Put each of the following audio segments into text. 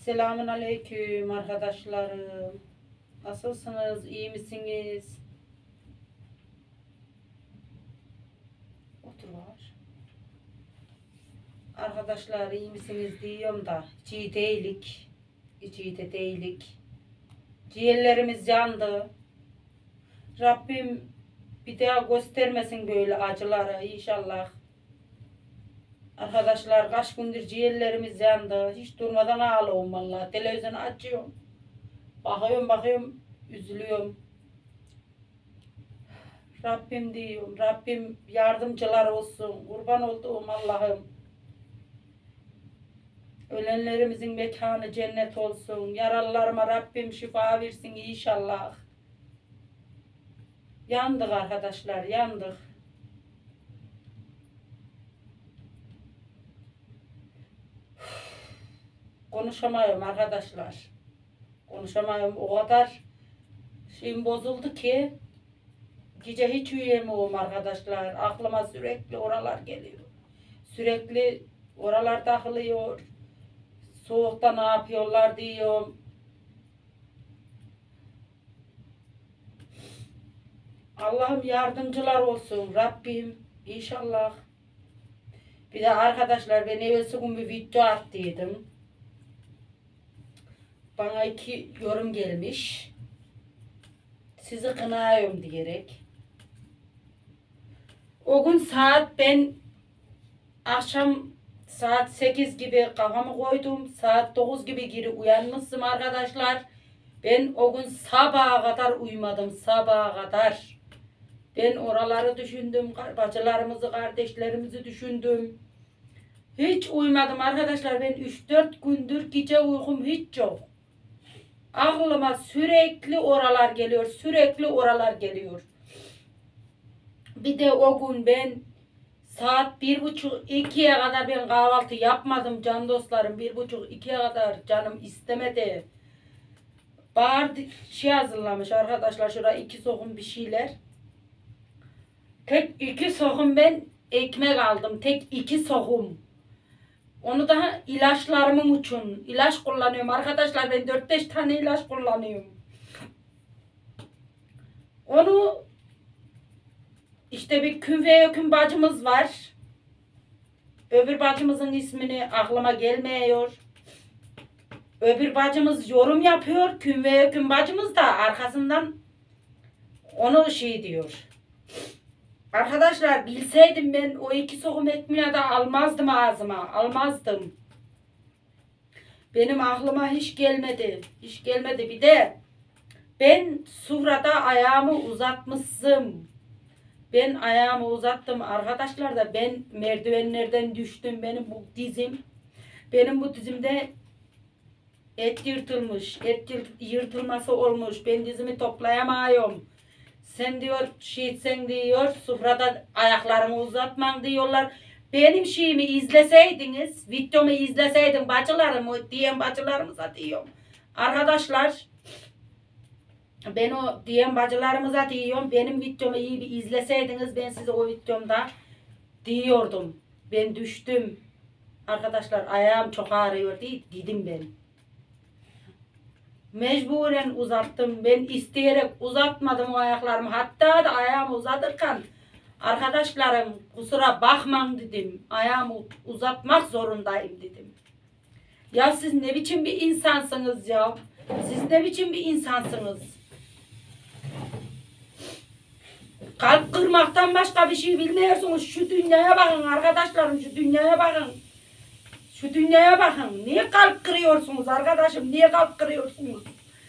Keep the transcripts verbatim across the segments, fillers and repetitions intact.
Selamun aleyküm arkadaşlarım. Nasılsınız? İyi misiniz? Otur var. Arkadaşlar iyi misiniz diyorum da hiç iyi değilik. Hiç iyi de değilik. Ciğerlerimiz yandı. Rabbim bir daha göstermesin böyle acıları inşallah. Arkadaşlar kaç gündür ciğerlerimiz yandı. Hiç durmadan ağlıyorum vallahi. Televizyonu açıyorum. Bakıyorum bakıyorum üzülüyorum. Rabbim diyorum. Rabbim yardımcılar olsun. Kurban olduğum Allah'ım. Ölenlerimizin mekanı cennet olsun. Yaralılarıma Rabbim şifa versin inşallah. Yandık arkadaşlar, yandık. Konuşamıyorum arkadaşlar. Konuşamıyorum. O kadar şeyim bozuldu ki gece hiç uyuyamıyorum arkadaşlar. Aklıma sürekli oralar geliyor. Sürekli oralar takılıyor. Soğukta ne yapıyorlar diyorum. Allah'ım yardımcılar olsun. Rabbim inşallah. Bir de arkadaşlar ben evvelsi gün bir video attıydım. Bana iki yorum gelmiş. Sizi kınıyorum diyerek. O gün saat ben akşam saat sekiz gibi kafamı koydum. Saat dokuz gibi geri uyanmışım arkadaşlar. Ben o gün sabaha kadar uyumadım. Sabaha kadar. Ben oraları düşündüm. Bacılarımızı, kardeşlerimizi düşündüm. Hiç uyumadım arkadaşlar. Ben üç dört gündür gece uykum hiç yok. Aklıma sürekli oralar geliyor. Sürekli oralar geliyor. Bir de o gün ben saat bir buçuk ikiye kadar ben kahvaltı yapmadım can dostlarım. Bir buçuk ikiye kadar canım istemedi. Bağırdı şey hazırlamış arkadaşlar. Şurada iki sokum bir şeyler. Tek iki sokum ben ekmek aldım. Tek iki sokum. Onu da ilaçlarımın için. İlaç kullanıyorum arkadaşlar. Ben dört beş tane ilaç kullanıyorum. Onu işte bir Künfe Ökün bacımız var. Öbür bacımızın ismini aklıma gelmiyor. Öbür bacımız yorum yapıyor. Künfe Ökün bacımız da arkasından onu şey diyor. Arkadaşlar bilseydim ben o iki sokum ekmeği de almazdım ağzıma. Almazdım. Benim aklıma hiç gelmedi. Hiç gelmedi. Bir de ben sufrada ayağımı uzatmışım. Ben ayağımı uzattım arkadaşlar da ben merdivenlerden düştüm. Benim bu dizim. Benim bu dizimde et yırtılmış. Et yırtılması olmuş. Ben dizimi toplayamıyorum. Sen diyor şiitsen diyor sufrada ayaklarımı uzatman diyorlar. Benim şeyimi izleseydiniz, videomu izleseydin bacılarımı diyen bacılarımıza diyorum. Arkadaşlar ben o diyen bacılarımıza diyorum. Benim videomu iyi bir izleseydiniz ben size o videomda diyordum. Ben düştüm. Arkadaşlar ayağım çok ağrıyor diye dedim ben. Mecburen uzattım. Ben isteyerek uzatmadım o ayaklarımı. Hatta da ayağımı uzatırken arkadaşlarım kusura bakmayın dedim. Ayağımı uzatmak zorundayım dedim. Ya siz ne biçim bir insansınız ya? Siz ne biçim bir insansınız? Kalp kırmaktan başka bir şey bilmiyorsunuz. Şu dünyaya bakın arkadaşlarım, şu dünyaya bakın. Şu dünyaya bakın. Niye kalp kırıyorsunuz arkadaşım? Niye kalp kırıyorsunuz?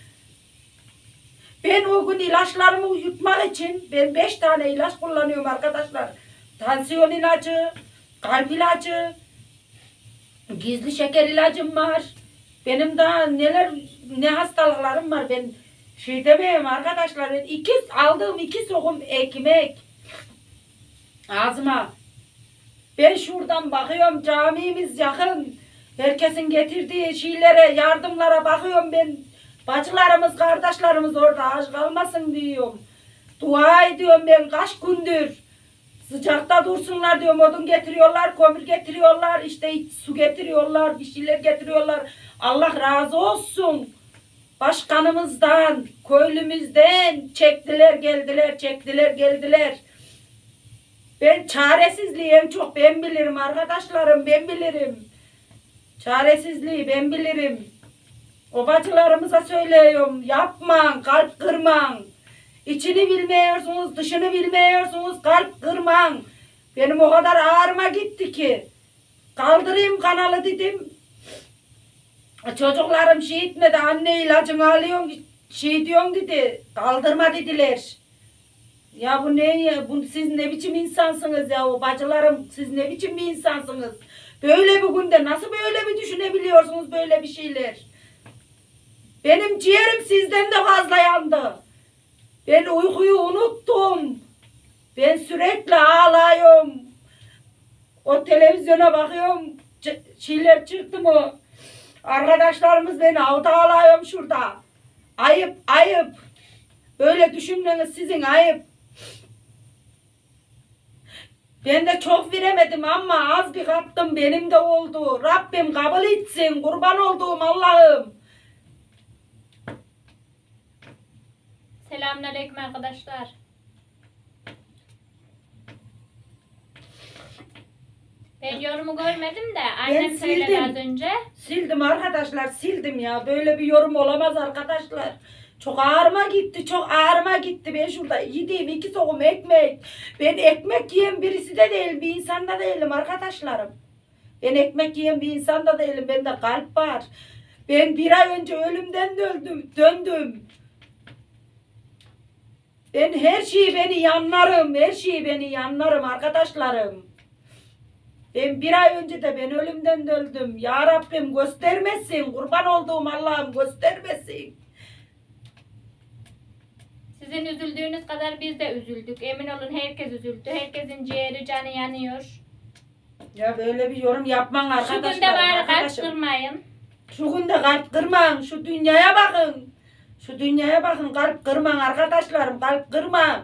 Ben o gün ilaçlarımı yutmak için ben beş tane ilaç kullanıyorum arkadaşlar. Tansiyon ilacı, kalp ilacı, gizli şeker ilacım var. Benim daha neler ne hastalıklarım var. Ben şey demeyeyim arkadaşlar. Ben iki, aldığım iki sokum ekmek ağzıma. Ben şuradan bakıyorum camimiz yakın. Herkesin getirdiği şeylere, yardımlara bakıyorum ben. Bacılarımız, kardeşlerimiz orada aç kalmasın diyorum. Dua ediyorum ben kaç gündür. Sıcakta dursunlar diyorum. Odun getiriyorlar, kömür getiriyorlar, işte su getiriyorlar, bir şeyler getiriyorlar. Allah razı olsun. Başkanımızdan, köylümüzden çektiler geldiler, çektiler geldiler. Ben çaresizliği en çok ben bilirim arkadaşlarım, ben bilirim. Çaresizliği ben bilirim. O bacılarımıza söylüyorum, yapman, kalp kırman. İçini bilmiyorsunuz, dışını bilmiyorsunuz, kalp kırman. Benim o kadar ağrıma gitti ki. Kaldırayım kanalı dedim. Çocuklarım şey etmedi, anne ilacını alıyorsun, şey diyorsun dedi. Kaldırma dediler. Ya bu ne ya, bu, siz ne biçim insansınız ya, o bacılarım, siz ne biçim bir insansınız. Böyle bir günde nasıl böyle bir düşünebiliyorsunuz böyle bir şeyler. Benim ciğerim sizden de fazla yandı. Ben uykuyu unuttum. Ben sürekli ağlıyorum. O televizyona bakıyorum. Şeyler çıktı mı? Arkadaşlarımız beni avda ağlıyorum şurada. Ayıp, ayıp. Böyle düşünmeniz sizin ayıp. Ben de çok veremedim ama az bir kattım, benim de oldu. Rabbim kabul etsin. Kurban olduğum Allah'ım. Selamünaleyküm arkadaşlar. Ben yorumu görmedim de annem söyledi az önce. Sildim arkadaşlar, sildim ya. Böyle bir yorum olamaz arkadaşlar. Çok ağrıma gitti, çok ağrıma gitti. Ben şurada yediğim iki soğum ekmek. Ben ekmek yiyen birisi de değil, bir insan da değilim arkadaşlarım. Ben ekmek yiyen bir insan da değilim. Bende kalp var. Ben bir ay önce ölümden döndüm, döndüm. Ben her şeyi beni yanlarım, her şeyi beni yanlarım arkadaşlarım. Ben bir ay önce de ben ölümden döndüm. Ya Rabbim göstermesin, kurban olduğum Allah'ım göstermesin. Sizin üzüldüğünüz kadar biz de üzüldük. Emin olun herkes üzüldü. Herkesin ciğeri canı yanıyor. Ya böyle bir yorum yapman arkadaşlar. Şu günde bari kalp arkadaşım. kırmayın. Şu günde kalp kırmayın. Şu dünyaya bakın. Şu dünyaya bakın, kalp kırmayın arkadaşlarım, kalp kırmayın.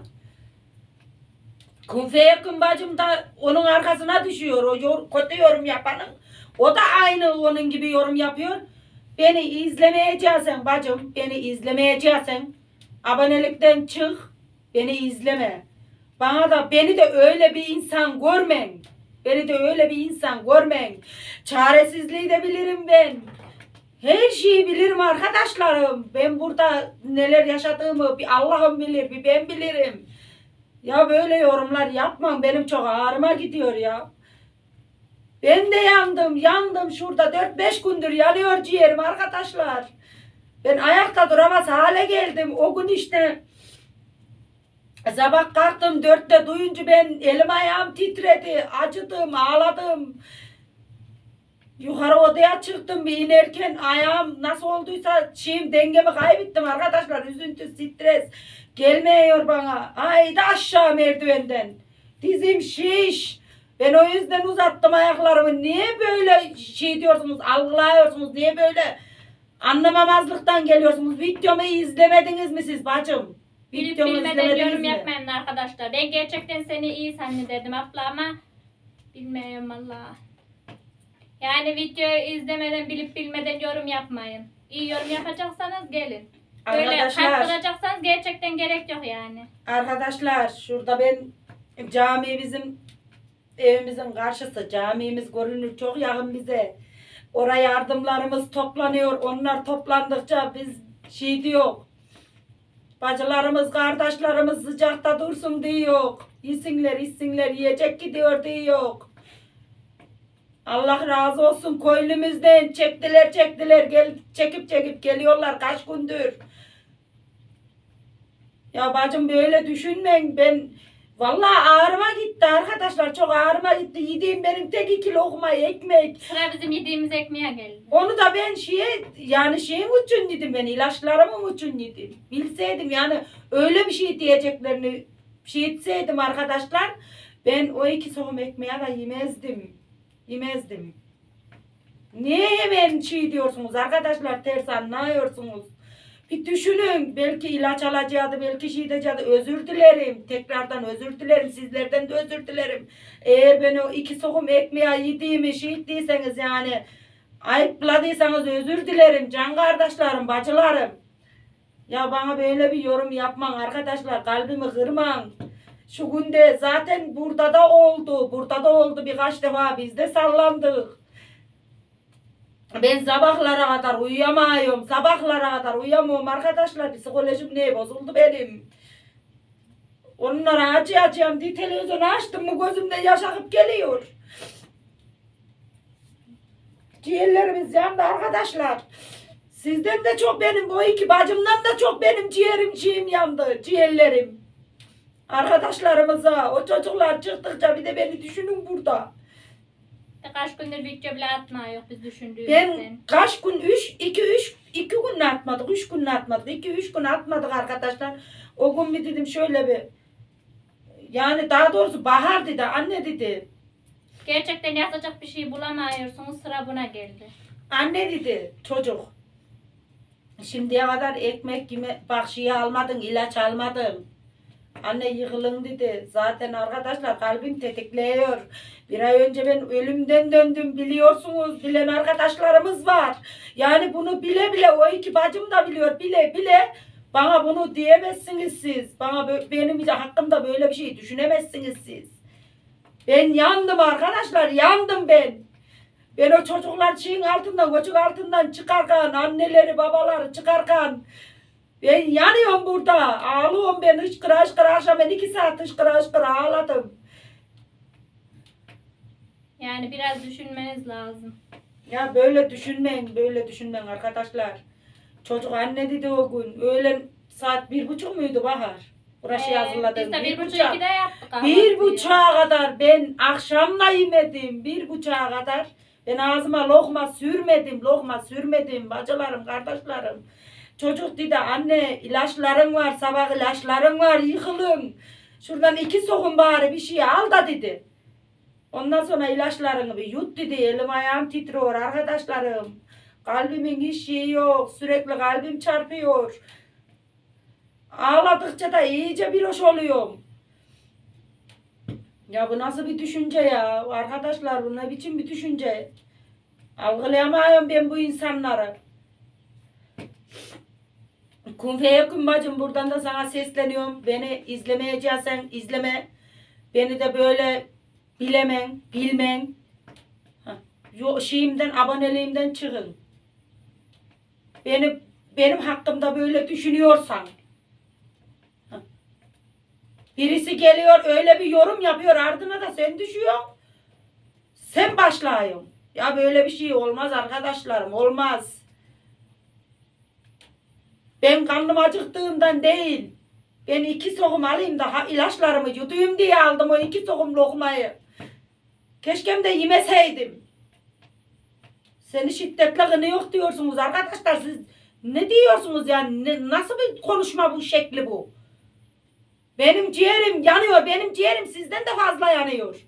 Künfeye Kün bacım da onun arkasına düşüyor. O yor, kötü yorum yapanın. O da aynı onun gibi yorum yapıyor. Beni izlemeyeceksin bacım. Beni izlemeyeceksin. Abonelikten çık. Beni izleme. Bana da, beni de öyle bir insan görmeyin. Beni de öyle bir insan görmeyin. Çaresizliği de bilirim ben. Her şeyi bilirim arkadaşlarım. Ben burada neler yaşadığımı bir Allah'ım bilir, bir ben bilirim. Ya böyle yorumlar yapmam, benim çok ağrıma gidiyor ya. Ben de yandım, yandım şurada dört beş gündür yanıyor ciğerim arkadaşlar. Ben ayakta duramaz hale geldim. O gün işte sabah kalktım dörtte duyunca ben elim ayağım titredi, acıdım, ağladım. Yukarı odaya çıktım, bir inerken ayağım nasıl olduysa şeyim, dengemi kaybettim arkadaşlar. Üzüntü, stres gelmiyor bana. Haydi aşağı merdivenden. Dizim şiş. Ben o yüzden uzattım ayaklarımı. Niye böyle şey diyorsunuz, algılıyorsunuz? Niye böyle anlamamazlıktan geliyorsunuz? Videomu izlemediniz mi siz bacım? Bilip Videomu bilmeden izlemediniz yorum mi? yapmayın arkadaşlar. Ben gerçekten seni iyi zannederdim abla ama bilmiyorum valla. Yani videoyu izlemeden, bilip bilmeden yorum yapmayın. İyi yorum yapacaksanız gelin. Böyle Arkadaşlar, kalp kıracaksanız gerçekten gerek yok yani. arkadaşlar şurada ben cami, bizim evimizin karşısı, camimiz görünür, çok yakın bize. Oraya yardımlarımız toplanıyor. Onlar toplandıkça biz şey diyor. Bacılarımız, kardeşlerimiz sıcakta dursun diyor. Yesinler, içsinler, yiyecek gidiyor diyor. Allah razı olsun köylümüzden. Çektiler, çektiler. Gel, çekip çekip geliyorlar kaç gündür. Ya bacım böyle düşünmeyin. Ben vallahi ağrıma gitti arkadaşlar. Çok ağrıma gitti. Yediğim benim tek iki lokma ekmek. Sıra bizim yediğimiz ekmeğe geldi. Onu da ben şeye, yani şeyin için yedim, ben ilaçlarımın için yedim. Bilseydim yani öyle bir şey diyeceklerini şey etseydim arkadaşlar, ben o iki soğum ekmeği de yemezdim. Yemezdim. Niye hemen şey diyorsunuz arkadaşlar, ters anlıyorsunuz? Bir düşünün. Belki ilaç alacaktı, belki şey diyecekti. Özür dilerim. Tekrardan özür dilerim. Sizlerden de özür dilerim. Eğer ben o iki sokum ekmeği yediğimi şey ettiyseniz yani ayıpladıysanız özür dilerim. Can kardeşlerim, bacılarım. Ya bana böyle bir yorum yapman arkadaşlar. Kalbimi kırman. Şu günde zaten burada da oldu. Burada da oldu birkaç defa. Biz de sallandık. Ben sabahlara kadar uyuyamıyorum. Sabahlara kadar uyuyamıyorum arkadaşlar. Psikolojim ne bozuldu benim. Onlara acı acıyam diye televizyonu açtım mı gözümden yaş akıp geliyor. Ciğerlerimiz yandı arkadaşlar. Sizden de çok benim, bu iki bacımdan da çok benim ciğerim ciğim yandı. Ciğerlerim. Arkadaşlarımıza, o çocuklar çıktıkça bir de beni düşünün burada. Kaç gündür video bile atmıyor biz düşündüğümüzden. Ben kaç gün, üç, iki, üç, iki gün atmadık, üç gün atmadık, iki, üç gün atmadık arkadaşlar. O gün bir dedim şöyle bir, yani daha doğrusu Bahar dedi, anne dedi. Gerçekten yazacak bir şey bulamıyorsunuz, sıra buna geldi. Anne dedi, çocuk. Şimdiye kadar ekmek gibi bak şey almadın, ilaç almadın. Anne yıkılın dedi. Zaten arkadaşlar kalbim tetikliyor. Bir ay önce ben ölümden döndüm biliyorsunuz. Bilen arkadaşlarımız var. Yani bunu bile bile o iki bacım da biliyor. Bile bile bana bunu diyemezsiniz siz. Bana benim hakkımda böyle bir şey düşünemezsiniz siz. Ben yandım arkadaşlar. Yandım ben. Ben o çocuklar şeyin altından, koçuk altından çıkarken, anneleri babaları çıkarken ben yanıyorum burada. Ağlıyorum ben hıçkıra hıçkıra. Akşam ben iki saat hıçkıra hıçkıra ağladım. Yani biraz düşünmeniz lazım. Ya böyle düşünmeyin, böyle düşünmeyin arkadaşlar. Çocuk anne dedi o gün. Öğlen saat bir buçuk muydu Bahar? Burası Ee, yazıladım. Biz de bir, bir buçuk buçuk. ikide yaptık. Bir buçuğa kadar ben akşamla yemedim. Bir buçuğa kadar ben ağzıma lokma sürmedim. Lokma sürmedim. Bacılarım, kardeşlerim. Çocuk dedi anne ilaçların var, sabah ilaçların var, yıkılın. Şuradan iki sokum bari bir şey al da dedi. Ondan sonra ilaçlarını bir yut dedi. Elim ayağım titriyor arkadaşlarım. Kalbimin hiç şeyi yok. Sürekli kalbim çarpıyor. Ağladıkça da iyice bir hoş oluyorum. Ya bu nasıl bir düşünce ya? Arkadaşlar bu ne biçim bir düşünce? Algılayamıyorum ben bu insanları. Kunfeye Kun bacım buradan da sana sesleniyorum. Beni izlemeyeceksen izleme. Beni de böyle bilemen, bilmen. Yo, şeyimden, aboneliğimden çıkın. Beni, benim hakkımda böyle düşünüyorsan. Birisi geliyor öyle bir yorum yapıyor ardına da sen düşüyorsun. Sen başlayın. Ya böyle bir şey olmaz arkadaşlarım, olmaz. Ben karnım acıktığımdan değil. Ben iki sokum alayım da ilaçlarımı yutayım diye aldım o iki sokum lokmayı. Keşkem de yemeseydim. Seni şiddetle kınıyor diyorsunuz arkadaşlar. Siz ne diyorsunuz yani? Ne, nasıl bir konuşma bu şekli bu? Benim ciğerim yanıyor. Benim ciğerim sizden de fazla yanıyor.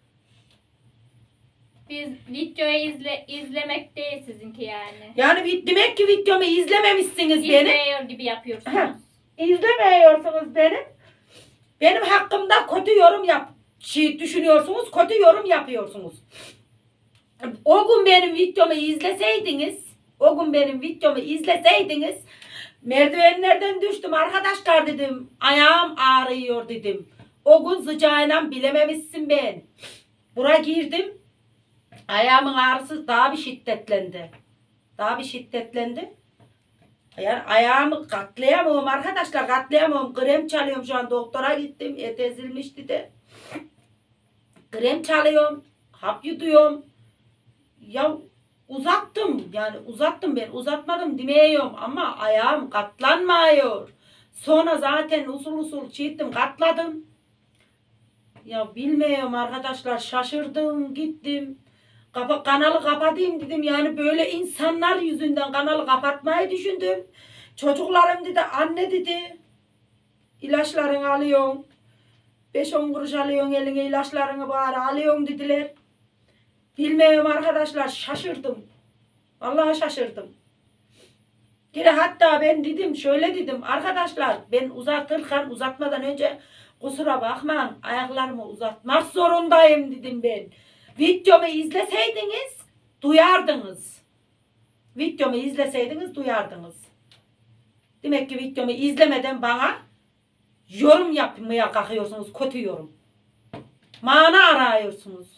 Biz videoyu izle, izlemek değil sizinki yani. Yani demek ki videomu izlememişsiniz benim. İzliyor gibi yapıyorsunuz. İzlemiyorsunuz benim. Benim hakkımda kötü yorum yap şey düşünüyorsunuz, kötü yorum yapıyorsunuz. O gün benim videomu izleseydiniz, o gün benim videomu izleseydiniz, merdivenlerden düştüm arkadaşlar dedim. Ayağım ağrıyor dedim. O gün sıcağıyla bilememişsin ben. Buraya girdim. Ayağımın ağrısı daha bir şiddetlendi. Daha bir şiddetlendi. Yani ayağımı katlayamıyorum arkadaşlar, katlayamıyorum. Krem çalıyorum şu an, doktora gittim. Et ezilmiş dedi. Krem çalıyorum. Hap yutuyorum. Ya uzattım. Yani uzattım ben. Uzatmadım demiyorum ama ayağım katlanmıyor. Sonra zaten usul usul çiğittim, katladım. Ya bilmiyorum arkadaşlar, şaşırdım, gittim. Kapa, kanalı kapatayım dedim. Yani böyle insanlar yüzünden kanalı kapatmayı düşündüm. Çocuklarım dedi, anne dedi, ilaçlarını alıyorsun. beş on kuruş alıyorsun eline, ilaçlarını bari alıyorsun dediler. Bilmiyorum arkadaşlar, şaşırdım. Vallahi şaşırdım. Gene hatta ben dedim şöyle dedim arkadaşlar ben uzatırken uzatmadan önce kusura bakmayın ayaklarımı uzatmak zorundayım dedim ben. Videomu izleseydiniz duyardınız. Videomu izleseydiniz duyardınız. Demek ki videomu izlemeden bana yorum yapmaya kalkıyorsunuz. Kötü yorum. Mana arıyorsunuz.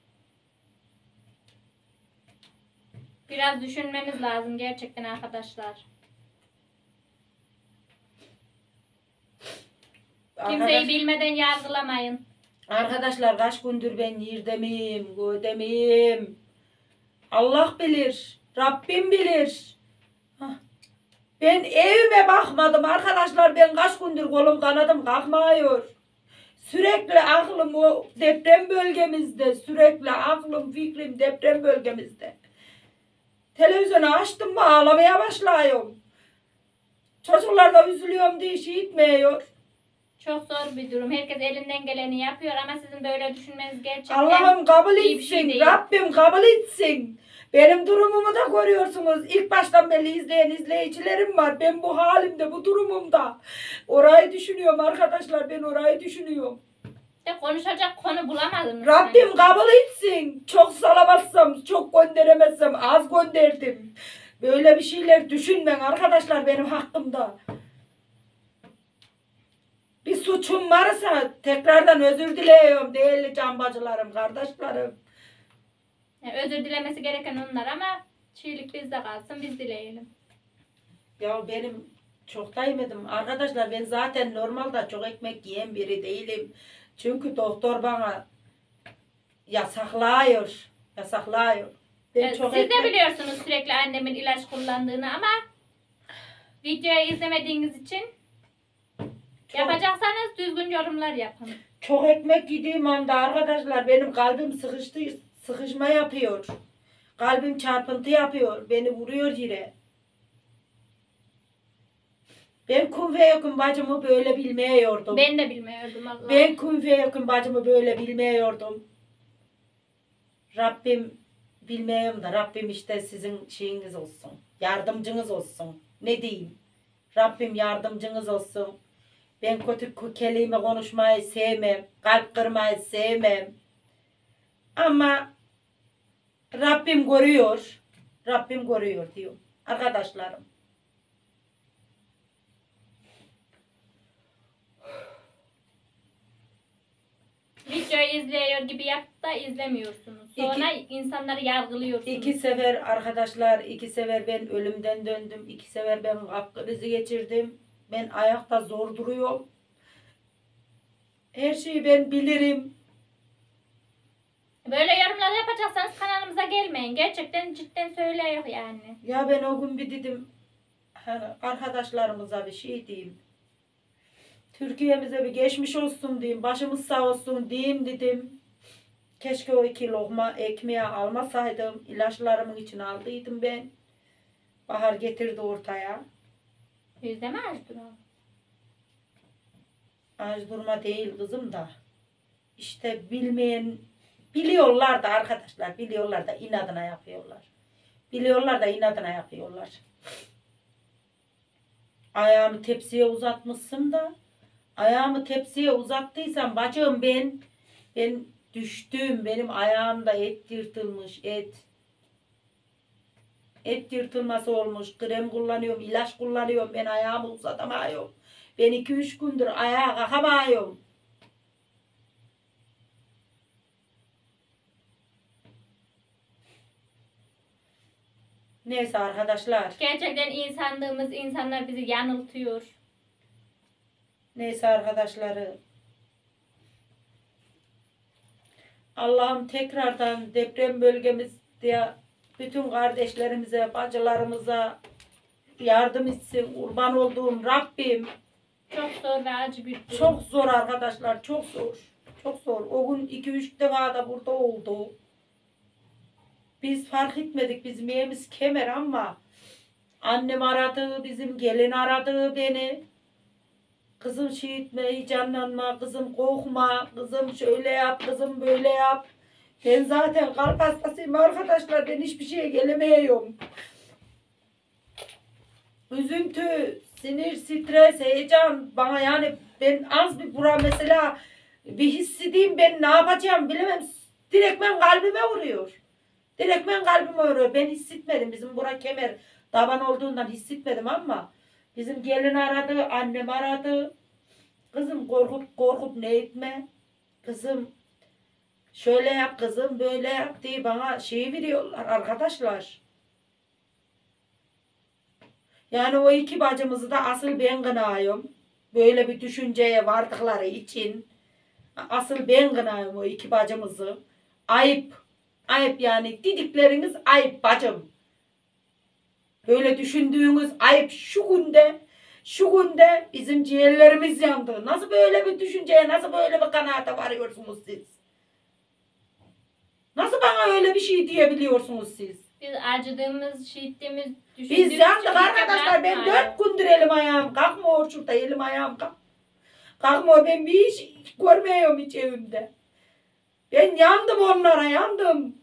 Biraz düşünmemiz lazım gerçekten arkadaşlar. Kimseyi Arkadaş- bilmeden yargılamayın. Arkadaşlar kaç gündür ben yirdemiyim, gödemiyim. Allah bilir. Rabbim bilir. Hah. Ben evime bakmadım arkadaşlar. Ben kaç gündür kolum kanadım kalkmıyor. Sürekli aklım o deprem bölgemizde. Sürekli aklım fikrim deprem bölgemizde. Televizyonu açtım mı ağlamaya başlıyorum. Çocuklar da üzülüyorum diye şey etmiyor. Çok zor bir durum. Herkes elinden geleni yapıyor ama sizin böyle düşünmeniz gerçekten Allah'ım kabul iyi bir şey etsin. değil. Rabbim kabul etsin. Benim durumumu da görüyorsunuz. İlk baştan beri izleyen izleyicilerim var. Ben bu halimde, bu durumumda. Orayı düşünüyorum arkadaşlar. Ben orayı düşünüyorum. De konuşacak konu bulamadınız. Rabbim kabul etsin. Çok salamazsam, çok gönderemezsem az gönderdim. Böyle bir şeyler düşünmeyin arkadaşlar benim hakkımda. Bir suçum varsa tekrardan özür diliyorum değerli can bacılarım, kardeşlerim. Yani özür dilemesi gereken onlar ama çiğlik bizde kalsın, biz dileyelim. Ya benim çok da yemedim. Arkadaşlar ben zaten normalde çok ekmek yiyen biri değilim. Çünkü doktor bana yasaklıyor. Yasaklıyor. Ben Evet, çok siz ekmek... de biliyorsunuz sürekli annemin ilaç kullandığını ama videoyu izlemediğiniz için çok, yapacaksanız düzgün yorumlar yapın. çok ekmek yediğim anda arkadaşlar benim kalbim sıkıştı, sıkışma yapıyor. Kalbim çarpıntı yapıyor. Beni vuruyor yere. Ben kun ve yakın bacımı böyle bilmiyordum. Ben de bilmiyordum Allah. Ben kun ve yakın bacımı böyle bilmiyordum. Rabbim bilmiyorum da Rabbim işte sizin şeyiniz olsun. Yardımcınız olsun. Ne diyeyim? Rabbim yardımcınız olsun. Ben kötü kelime konuşmayı sevmem. Kalp kırmayı sevmem. Ama Rabbim görüyor. Rabbim görüyor diyor. Arkadaşlarım. Videoyu izliyor gibi yap da izlemiyorsunuz. Sonra insanları yargılıyorsunuz. İki sefer arkadaşlar, iki sefer ben ölümden döndüm. İki sefer ben kalp krizi geçirdim. Ben ayakta zor duruyorum. Her şeyi ben bilirim. Böyle yorumlar yapacaksanız kanalımıza gelmeyin. Gerçekten cidden söylüyor yani. Ya ben o gün bir dedim hani arkadaşlarımıza bir şey diyeyim. Türkiye'mize bir geçmiş olsun diyeyim. Başımız sağ olsun diyeyim dedim. Keşke o iki lokma ekmeği almasaydım. İlaçlarımın için aldıydım ben. Bahar getirdi ortaya. Yüzde mi açtın o? Aç durma değil kızım da. İşte bilmeyen biliyorlar da arkadaşlar. Biliyorlar da inadına yapıyorlar. Biliyorlar da inadına yapıyorlar. Ayağımı tepsiye uzatmışsın da. Ayağımı tepsiye uzattıysam bacım ben ben düştüm. Benim ayağımda et yırtılmış et. Et yırtılması olmuş. Krem kullanıyorum, ilaç kullanıyorum. Ben ayağımı uzatamıyorum. Ben iki üç gündür ayağa kalkamıyorum. Neyse arkadaşlar. Gerçekten insandığımız insanlar bizi yanıltıyor. Neyse arkadaşları. Allah'ım tekrardan deprem bölgemizde bütün kardeşlerimize, bacılarımıza yardım etsin. Kurban olduğum Rabbim. Çok zor ve acı bir durum. Çok zor arkadaşlar, çok zor. Çok zor. O gün iki üç defa da burada oldu. Biz fark etmedik. Bizim evimiz kemer ama annem aradı, bizim gelin aradı beni. Kızım şey etme, heyecanlanma, kızım korkma, kızım şöyle yap, kızım böyle yap. Ben zaten kalp hastasıyım arkadaşlar, ben hiçbir şeye gelemiyorum. üzüntü, sinir, stres, heyecan bana yani ben az bir bura mesela bir hissedeyim ben ne yapacağım bilemem. Direktmen kalbime vuruyor. Direktmen kalbime vuruyor. Ben hissetmedim. Bizim bura kemer taban olduğundan hissetmedim ama bizim gelin aradı, annem aradı. Kızım korkup korkup ne etme. Kızım şöyle yap kızım böyle yap diye bana şey veriyorlar arkadaşlar. Yani o iki bacımızı da asıl ben kınıyorum. Böyle bir düşünceye vardıkları için. Asıl ben kınıyorum o iki bacımızı. Ayıp. Ayıp yani. Didikleriniz ayıp bacım. Böyle düşündüğünüz ayıp şu günde. Şu günde bizim ciğerlerimiz yandı. Nasıl böyle bir düşünceye, nasıl böyle bir kanaate varıyorsunuz siz? Nasıl bana öyle bir şey diyebiliyorsunuz siz? Biz acıdığımız, şiddetimiz, düşündüğümüz Biz yandık için arkadaşlar. Ben yapmayın. dört gündür elim ayağım kalkmıyor şurada. Elim ayağım kalk. Kalkmıyor. Ben bir iş görmüyorum hiç evimde. Ben yandım onlara yandım.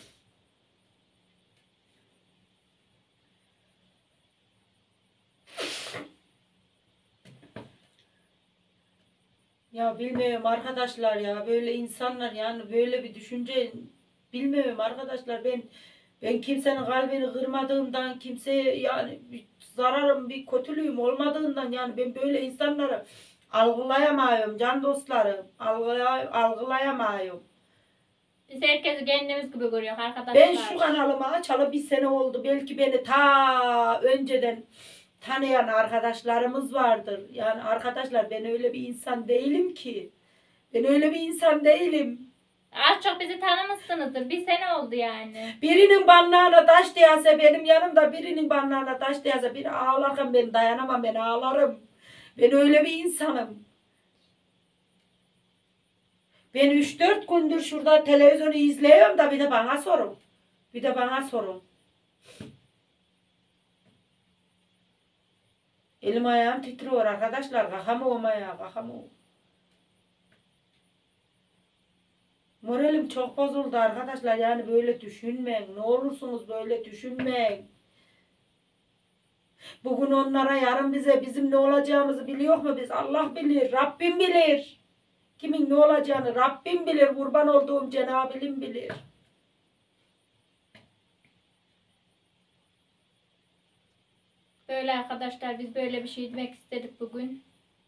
Ya bilmiyorum arkadaşlar ya böyle insanlar yani böyle bir düşünce bilmiyorum arkadaşlar ben ben kimsenin kalbini kırmadığımdan kimseye yani bir zararım bir kötülüğüm olmadığından yani ben böyle insanları algılayamıyorum can dostlarım algılay algılayamıyorum. Biz herkesi kendimiz gibi görüyoruz arkadaşlar. Ben şu kanalımı açalı bir sene oldu belki beni ta önceden tanıyan arkadaşlarımız vardır. Yani arkadaşlar ben öyle bir insan değilim ki. Ben öyle bir insan değilim. Az çok bizi tanımışsınızdır. Bir sene oldu yani. Birinin banlağına taş değse benim yanımda birinin banlağına taş değse biri ağlarken ben dayanamam ben ağlarım. Ben öyle bir insanım. Ben üç dört gündür şurada televizyonu izliyorum da bir de bana sorun. Bir de bana sorun. Elim ayağım titriyor arkadaşlar. Kalkamıyorum ayağa kalkamıyorum. Moralim çok bozuldu arkadaşlar. Yani böyle düşünmeyin. Ne olursunuz böyle düşünmeyin. Bugün onlara yarın bize bizim ne olacağımızı biliyor mu biz? Allah bilir. Rabbim bilir. Kimin ne olacağını Rabbim bilir. Kurban olduğum Cenab-ı bilir. Böyle arkadaşlar biz böyle bir şey demek istedik bugün.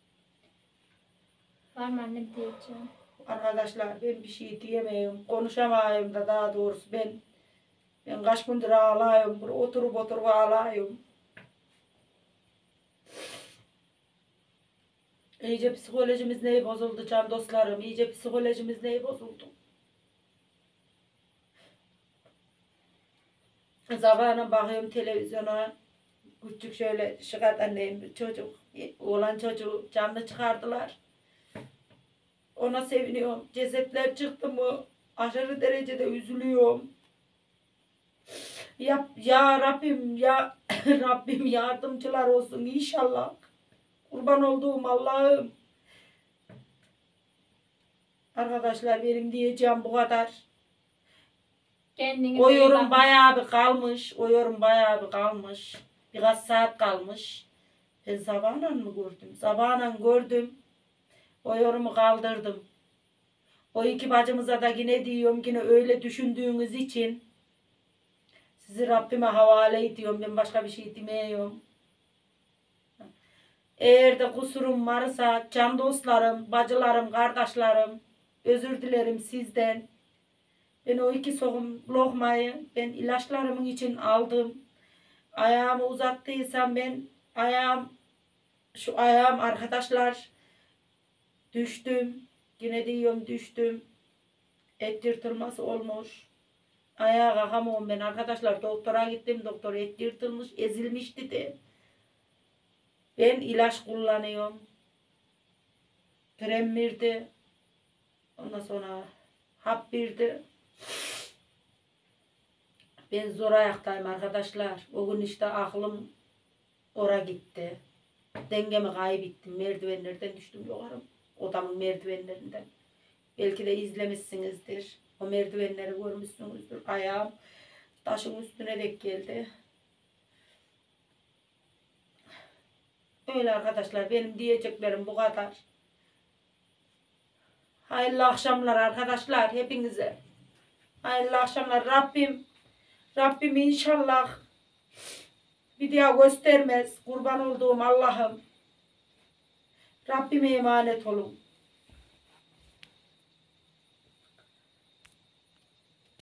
Var mı annem diyeceğim? Arkadaşlar ben bir şey diyemiyorum. Konuşamayım da daha doğrusu ben ben kaç gündür ağlıyorum. Burada oturup oturup ağlıyorum. İyice psikolojimiz neyi bozuldu can dostlarım. İyice psikolojimiz neyi bozuldu. Sabahına bakıyorum televizyona. Küçük şöyle şıkat annem bir çocuk. Oğlan çocuğu canlı çıkardılar. Ona seviniyorum. Cesetler çıktı mı aşırı derecede üzülüyorum. Ya, ya Rabbim ya Rabbim yardımcılar olsun inşallah. Kurban olduğum Allah'ım. Arkadaşlar benim diyeceğim bu kadar. Kendinize O iyi yorum bakın. bayağı bir kalmış. O yorum bayağı bir kalmış. Birkaç saat kalmış. Ben sabahla mı gördüm? Sabahla gördüm. O yorumu kaldırdım. O iki bacımıza da yine diyorum yine öyle düşündüğünüz için sizi Rabbime havale ediyorum. Ben başka bir şey demiyorum. Eğer de kusurum varsa can dostlarım, bacılarım, kardeşlerim özür dilerim sizden. Ben o iki soğum lokmayı ben ilaçlarımın için aldım. Ayağımı uzattıysam ben ayağım şu ayağım arkadaşlar düştüm. Yine diyorum düştüm. Et yırtılması olmuş. Ayağa kalkamıyorum ben arkadaşlar. Doktora gittim. Doktor et yırtılmış, ezilmiş dedi. Ben ilaç kullanıyorum. Krem verdi. Ondan sonra hap verdi. Ben zor ayaktayım arkadaşlar. O gün işte aklım oraya gitti. Dengemi kaybettim. Merdivenlerden düştüm yukarı. Odamın merdivenlerinden. Belki de izlemişsinizdir. O merdivenleri görmüşsünüzdür. Ayağım taşın üstüne dek geldi. Öyle arkadaşlar, benim diyeceklerim bu kadar. Hayırlı akşamlar arkadaşlar hepinize. Hayırlı akşamlar. Rabbim Rabbim inşallah bir daha göstermez. Kurban olduğum Allah'ım. Rabbime emanet olun.